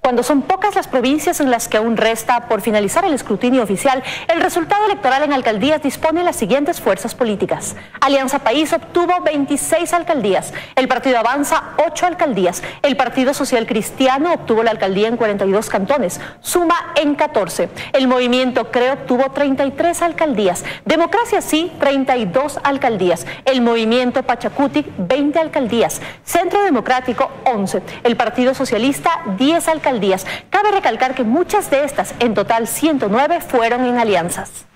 Cuando son pocas las provincias en las que aún resta por finalizar el escrutinio oficial, el resultado electoral en alcaldías dispone las siguientes fuerzas políticas. Alianza País obtuvo 26 alcaldías, el Partido Avanza 8 alcaldías, el Partido Social Cristiano obtuvo la alcaldía en 42 cantones, Suma en 14, el Movimiento CREO obtuvo 33 alcaldías, Democracia Sí 32 alcaldías, el Movimiento Pachacutic 20 alcaldías, Centro Democrático 11, el Partido Socialista 10 alcaldías. Cabe recalcar que muchas de estas, en total 109, fueron en alianzas.